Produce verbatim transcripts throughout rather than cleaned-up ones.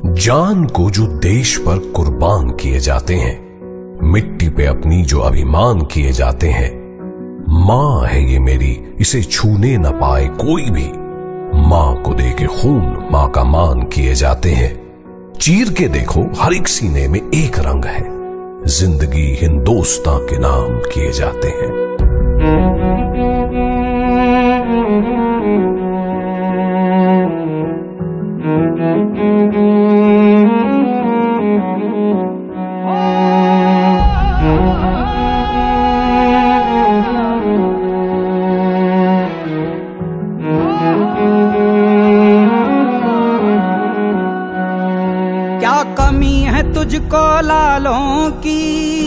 जान को जो देश पर कुर्बान किए जाते हैं, मिट्टी पे अपनी जो अभिमान किए जाते हैं। माँ है ये मेरी, इसे छूने न पाए कोई भी। माँ को दे के खून माँ का मान किए जाते हैं। चीर के देखो हर एक सीने में एक रंग है। जिंदगी हिंदोस्तां के नाम किए जाते हैं। क्या कमी है तुझको लालों की,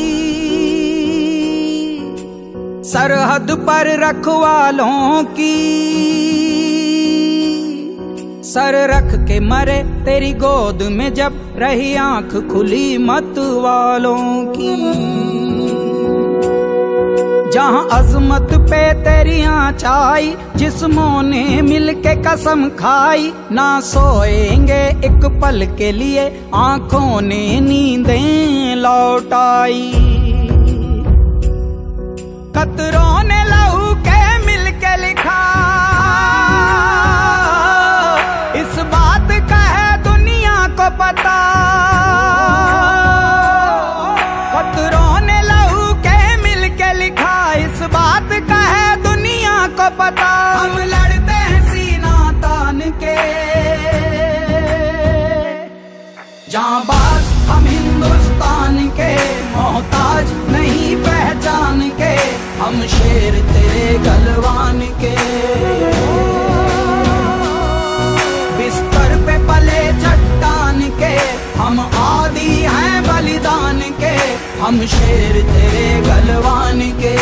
सरहद पर रखवालों की। सर रख के मरे तेरी गोद में जब रही आंख खुली मत वालों की। जहां अजमत पे तेरी आँच आई, जिस्मों ने मिलके कसम खाई। ना सोएंगे एक पल के लिए, आंखों ने नींदें लौटाई। कतरों ने लहू के मिलके लिखा, इस बात का है दुनिया को पता। कतरों ने लहू के मिलके लिखा, इस बात का है दुनिया को पता। हम लड़ते हैं सीना तान के, जांबाज हम हिंदुस्तान के। मोहताज नहीं पहचान के, हम शेर तेरे गलवान के। बिस्तर पे पले चट्टान के, हम आदी हैं बलिदान के। हम शेर तेरे गलवान के।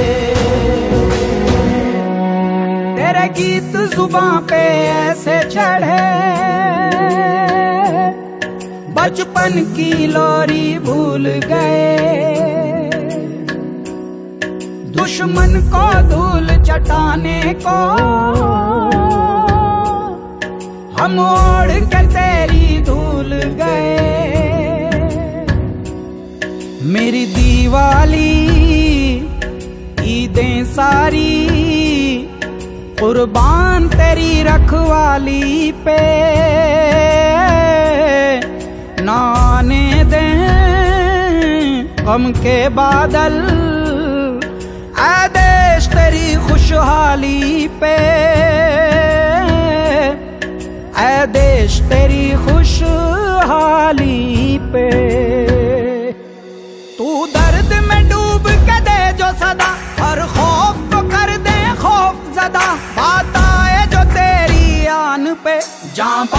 तेरे गीत जुबां पे ऐसे चढ़े, बचपन की लोरी भूल गए। दुश्मन को धूल चटाने को हम ओढ़ के तेरी धूल गए। मेरी दीवाली ईदें सारी कुर्बान तेरी रखवाली पे। ना आने दें गम के बादल, ऐ देश तेरी खुशहाली पे। ऐ देश तेरी खुशहाली पे। तू दर्द में डूब के दे जो सदा, हर खौफ को कर दे खौफ ज़दा। बात आए जो तेरी आन पे, जां